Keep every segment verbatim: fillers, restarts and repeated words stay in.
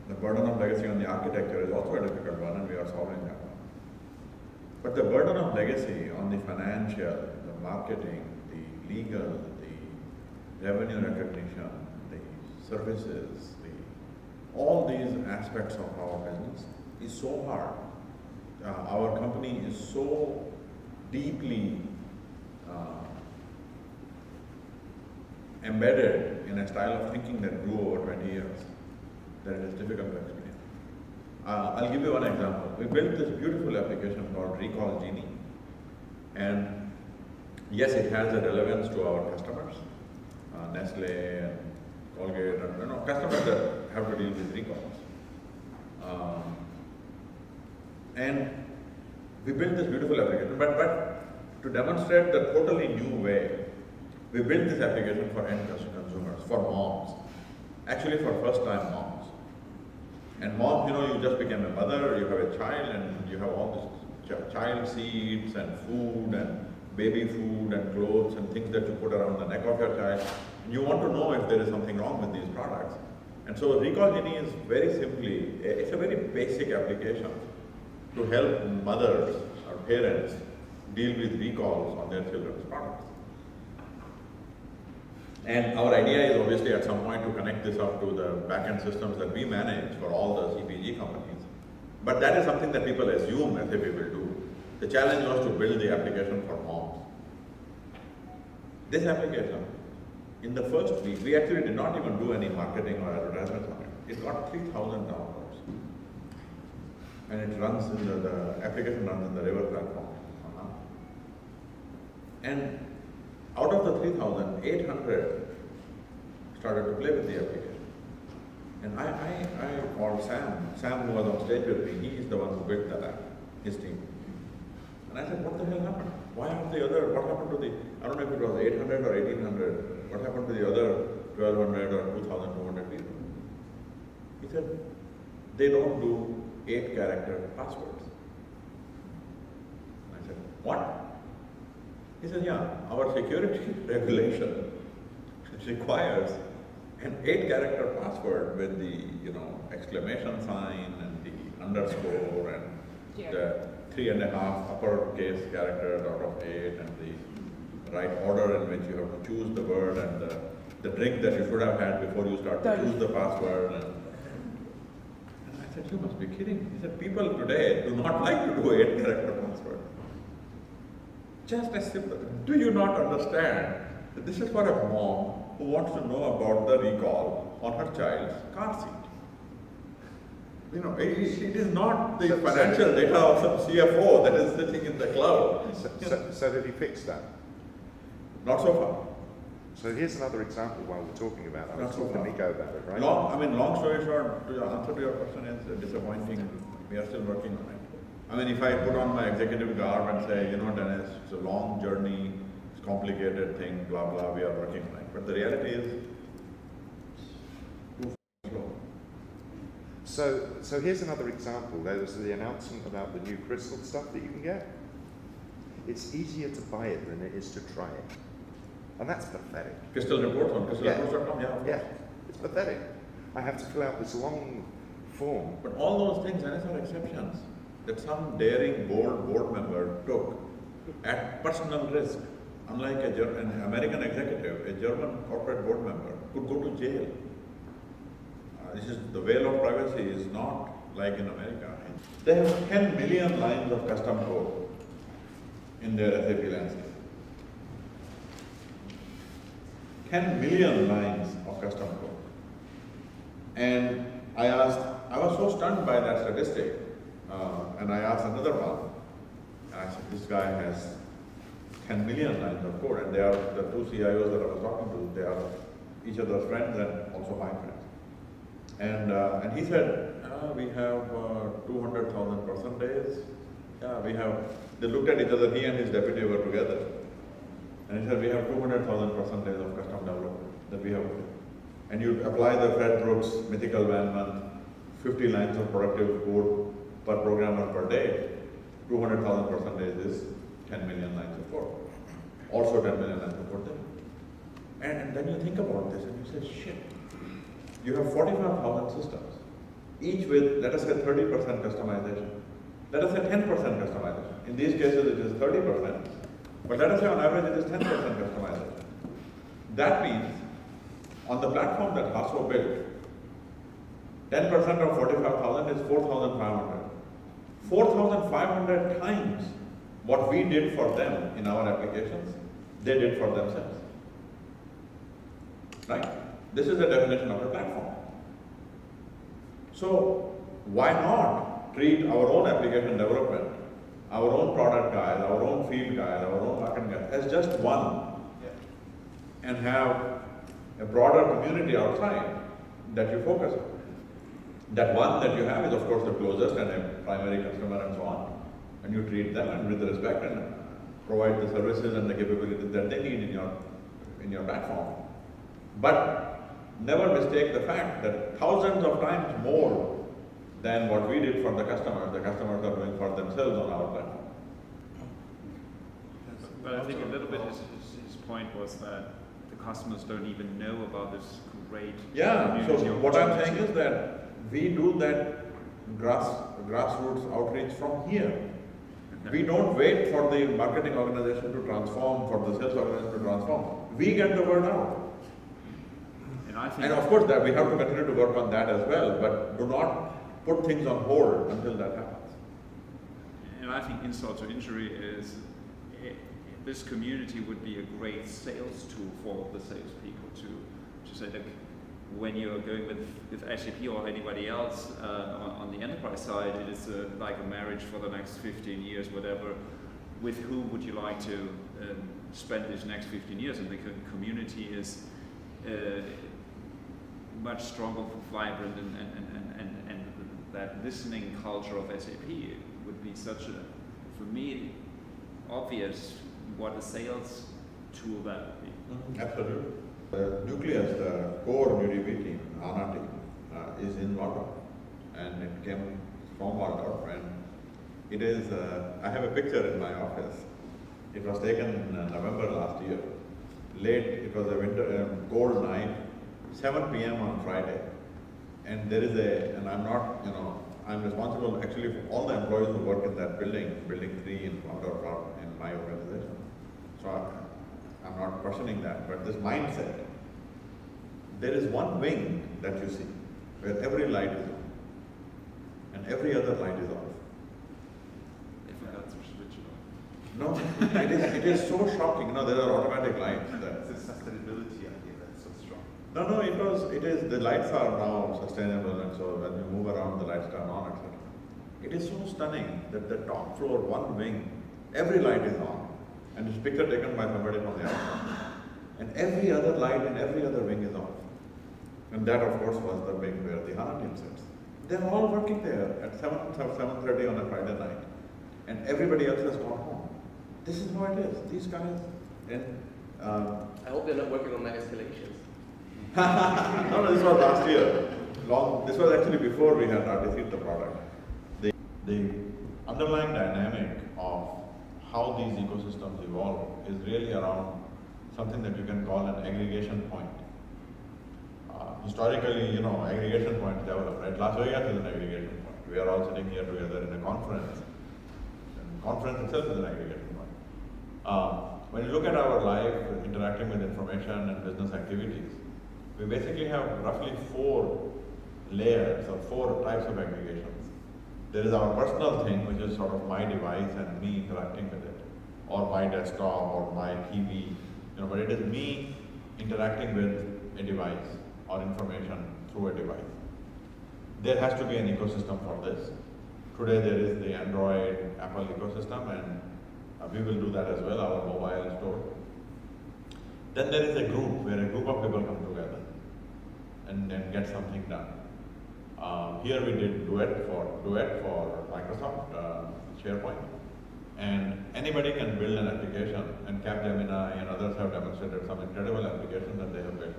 The burden of legacy on the architecture is also a difficult one, and we are solving that one. But the burden of legacy on the financial, the marketing, the legal, the revenue recognition, the services, the, all these aspects of our business is so hard. Uh, our company is so deeply uh, embedded in a style of thinking that grew over twenty years that it is difficult to explain. Uh, I'll give you one example. We built this beautiful application called Recall Genie, and yes, it has a relevance to our customers, uh, Nestle and Colgate, and you know, customers that have to deal with recalls. Um, and we built this beautiful application, but, but to demonstrate the totally new way, we built this application for end consumers, for moms, actually for first-time moms. And moms, you know, you just became a mother, you have a child, and you have all this ch child seats and food and baby food and clothes and things that you put around the neck of your child. And you want to know if there is something wrong with these products. And so Recall Genie is very simply, it's a very basic application to help mothers or parents deal with recalls on their children's products. And our idea is obviously at some point to connect this up to the back-end systems that we manage for all the C P G companies. But that is something that people assume S A P will do. The challenge was to build the application for moms. This application, in the first week, we actually did not even do any marketing or advertisements on it. It got three thousand downloads. And it runs in the, the application runs in the River platform. Uh-huh. And out of the three thousand, eight hundred started to play with the application. And I, I, I called Sam, Sam who was on stage with me, he is the one who built that app, his team. And I said, what the hell happened? Why aren't the other, what happened to the, I don't know if it was eight hundred or eighteen hundred, what happened to the other twelve hundred or two thousand two hundred people? He said, they don't do eight character passwords. I said, what? He said, yeah, our security regulation requires an eight character password with the, you know, exclamation sign and the underscore and yeah. the three and a half uppercase characters out of eight and the right order in which you have to choose the word and the, the drink that you should have had before you start to choose the password. And, and I said, you must be kidding. He said, people today do not like to do eight character password. Just as simple. Do you not understand that this is for a mom who wants to know about the recall on her child's car seat? You know, it, it is not the so, financial so, data of some C F O that is sitting in the cloud. So, so, so did he fix that? Not so far. So here's another example while we're talking about it. I was Not so talking to far. Nico about it, right? Long, I mean, long story short, to answer to your question is disappointing. We are still working on it. I mean, if I put on my executive garb and say, you know, Dennis, it's a long journey, it's a complicated thing, blah, blah, we are working on it. But the reality is, too slow. So, so here's another example. There was the announcement about the new Crystal stuff that you can get. It's easier to buy it than it is to try it. And that's pathetic. Crystal reports on crystal reports dot com, yeah. Yeah. yeah, it's pathetic. I have to fill out this long form. But all those things, Dennis, are exceptions that some daring, bold board member took at personal risk. Unlike a Ger an American executive, a German corporate board member could go to jail. Uh, this is the veil of privacy is not like in America. They have ten million lines of custom code in their S A P landscape. ten million lines of custom code. And I asked, I was so stunned by that statistic. Uh, and I asked another one, and I said, this guy has ten million lines of code, and they are the two C I Os that I was talking to, they are each other's friends and also my friends. And, uh, and he said, uh, we have uh, two hundred thousand person days. Yeah, we have, they looked at each other, he and his deputy were together. And he said, we have two hundred thousand person days of custom development that we have. And you apply the Fred Brooks mythical van month, fifty lines of productive code per programmer per day, two hundred thousand person days is ten million lines of code. Also ten million lines of code there. And, and then you think about this and you say, shit, you have forty-five thousand systems each with, let us say, thirty percent customization. Let us say ten percent customization. In these cases, it is thirty percent, but let us say on average it is ten percent customization. That means, on the platform that Hasso built, ten percent of forty-five thousand is four thousand five hundred. four thousand five hundred times what we did for them in our applications, they did for themselves. Right? This is the definition of a platform. So, why not treat our own application development, our own product guys, our own field guys, our own marketing guys as just one, and have a broader community outside that you focus on. That one that you have is of course the closest and a primary customer and so on, and you treat them and with respect and provide the services and the capabilities that they need in your, in your platform. But never mistake the fact that thousands of times more than what we did for the customers, the customers are doing for themselves on our platform. But I think a little bit his, his point was that the customers don't even know about this great Yeah, so community what I'm saying opportunity. is that we do that grass, grassroots outreach from here. We don't wait for the marketing organization to transform, for the sales organization to transform. We get the word out. And I think And of course that we have to continue to work on that as well, but do not put things on hold until that happens. And I think insult to injury is, it, this community would be a great sales tool for the salespeople to, to say that when you're going with, with S A P or anybody else uh, on, on the enterprise side, it is uh, like a marriage for the next fifteen years, whatever. With whom would you like to um, spend these next fifteen years? And the co community is uh, much stronger, vibrant, and, and, and, and, and that listening culture of S A P would be such a, for me, obvious what a sales tool that would be. Mm-hmm. Absolutely. The nucleus, the core N U D B team, HANA team, uh, is in Waldorf, and it came from Waldorf, and it is, uh, I have a picture in my office. It was taken in uh, November last year. Late, it was a winter, um, cold night, seven P M on Friday, and there is a, and I'm not, you know, I'm responsible actually for all the employees who work in that building, building three in Waldorf, in my organization. So I, I'm not questioning that, but this mindset, there is one wing that you see where every light is on and every other light is off. They forgot to switch it on. No, it is, it is so shocking. You know, there are automatic lights. That, It's a sustainability idea that's so strong. no, no, it was, it is, the lights are now sustainable, and so when you move around, the lights turn on, et cetera. It is so stunning that the top floor, one wing, every light is on. And this picture taken by somebody from the outside. And every other light in every other wing is off. And that, of course, was the wing where the HANA team sits. They're all working there at seven, seven thirty on a Friday night. And everybody else has gone home. This is how it is. These guys, and um, I hope they're not working on my escalations. no, no, this was last year. Long, this was actually before we had received the product. The, the underlying dynamic of how these ecosystems evolve is really around something that you can call an aggregation point. Uh, historically, you know, aggregation points develop, right? Las Vegas is an aggregation point. We are all sitting here together in a conference. And conference itself is an aggregation point. Uh, when you look at our life, interacting with information and business activities, we basically have roughly four layers or four types of aggregations. There is our personal thing, which is sort of my device and me interacting with it, or my desktop or my T V, you know, but it is me interacting with a device or information through a device. There has to be an ecosystem for this. Today there is the Android, Apple ecosystem, and uh, we will do that as well, our mobile store. Then there is a group where a group of people come together and then get something done. Uh, here we did Duet for Duet for Microsoft uh, SharePoint, and anybody can build an application, and Capgemini and others have demonstrated some incredible applications that they have built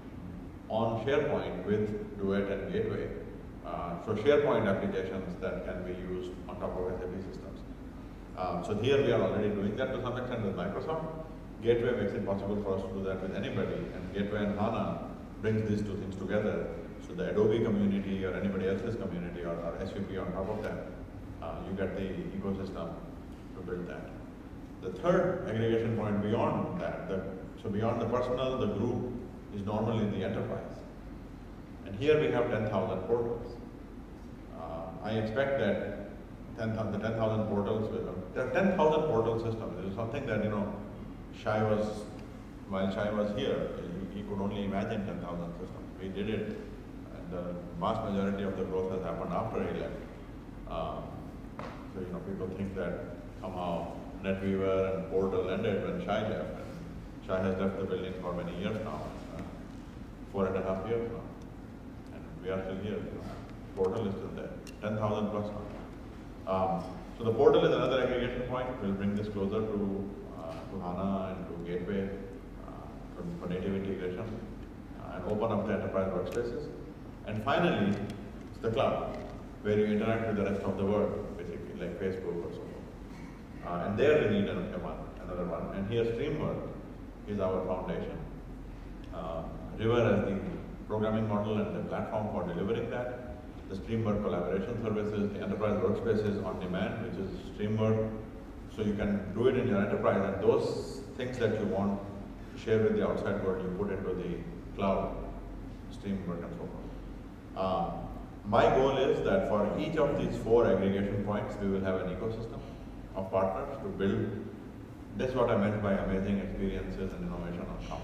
on SharePoint with Duet and Gateway. Uh, so SharePoint applications that can be used on top of S A P systems. Um, so here we are already doing that to some extent with Microsoft. Gateway makes it possible for us to do that with anybody, and Gateway and HANA brings these two things together So the Adobe community or anybody else's community or, or S U P on top of that, uh, you get the ecosystem to build that. The third aggregation point beyond that, the, so beyond the personal, the group is normally the enterprise. And here we have ten thousand portals. Uh, I expect that ten, the ten thousand portals, with, uh, there are ten thousand portal systems. This is something that, you know, Shai was, while Shai was here, he, he could only imagine ten thousand systems. We did it, and the vast majority of the growth has happened after he left. Um, so, you know, people think that somehow NetWeaver and Portal ended when Shai left. And Shai has left the building for many years now, uh, four and a half years now. And we are still here. You know. Portal is still there, ten thousand plus now. Um, so the portal is another aggregation point. We'll bring this closer to, uh, to HANA and to Gateway uh, for, for native integration uh, and open up the enterprise workspaces. And finally, it's the cloud, where you interact with the rest of the world, basically, like Facebook or so forth. Uh, and there we need another one, another one. And here Streamwork is our foundation. Uh, River as the programming model and the platform for delivering that. The Streamwork collaboration services, the enterprise workspaces on demand, which is Streamwork. So you can do it in your enterprise, and those things that you want to share with the outside world, you put into the cloud, Streamwork and so forth. Uh, my goal is that for each of these four aggregation points, we will have an ecosystem of partners to build. That's what I meant by amazing experiences and innovation on top.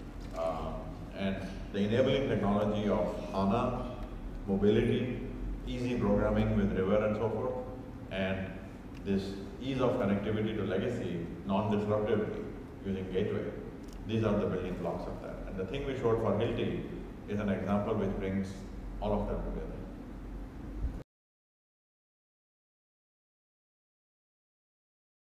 Uh, and the enabling technology of HANA, mobility, easy programming with River and so forth, and this ease of connectivity to legacy, non-disruptively, using Gateway. These are the building blocks of that. And the thing we showed for Hilti is an example which brings all of them together.